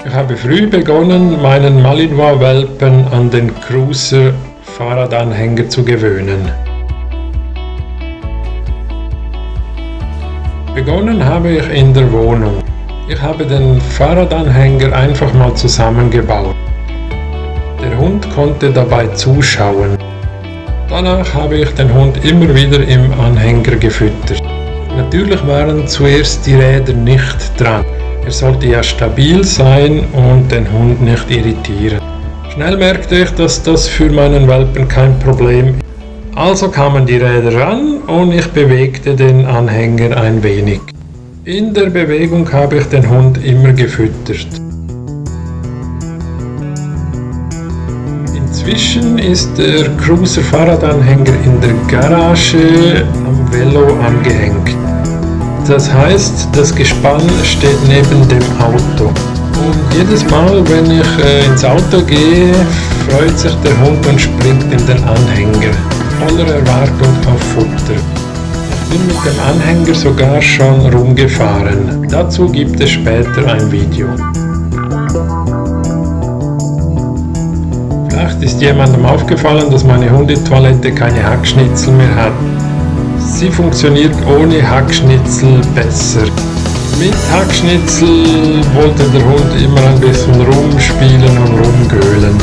Ich habe früh begonnen, meinen Malinois-Welpen an den Cruiser-Fahrradanhänger zu gewöhnen. Begonnen habe ich in der Wohnung. Ich habe den Fahrradanhänger einfach mal zusammengebaut. Der Hund konnte dabei zuschauen. Danach habe ich den Hund immer wieder im Anhänger gefüttert. Natürlich waren zuerst die Räder nicht dran. Er sollte ja stabil sein und den Hund nicht irritieren. Schnell merkte ich, dass das für meinen Welpen kein Problem ist. Also kamen die Räder ran und ich bewegte den Anhänger ein wenig. In der Bewegung habe ich den Hund immer gefüttert. Inzwischen ist der Cruiser-Fahrradanhänger in der Garage am Velo angehängt. Das heißt, das Gespann steht neben dem Auto. Und jedes Mal, wenn ich ins Auto gehe, freut sich der Hund und springt in den Anhänger, voller Erwartung auf Futter. Ich bin mit dem Anhänger sogar schon rumgefahren. Dazu gibt es später ein Video. Vielleicht ist jemandem aufgefallen, dass meine Hundetoilette keine Hackschnitzel mehr hat. Sie funktioniert ohne Hackschnitzel besser. Mit Hackschnitzel wollte der Hund immer ein bisschen rumspielen und rumgölen.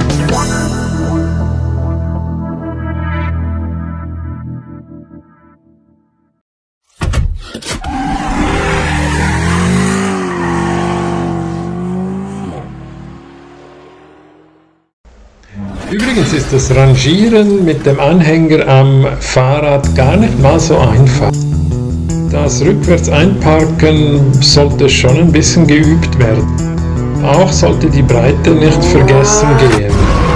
Übrigens ist das Rangieren mit dem Anhänger am Fahrrad gar nicht mal so einfach. Das rückwärts einparken sollte schon ein bisschen geübt werden. Auch sollte die Breite nicht vergessen gehen.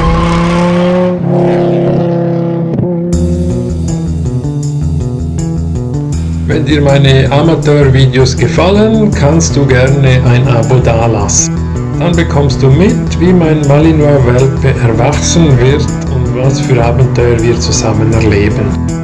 Wenn dir meine Amateurvideos gefallen, kannst du gerne ein Abo dalassen. Dann bekommst du mit, wie mein Malinois-Welpe erwachsen wird und was für Abenteuer wir zusammen erleben.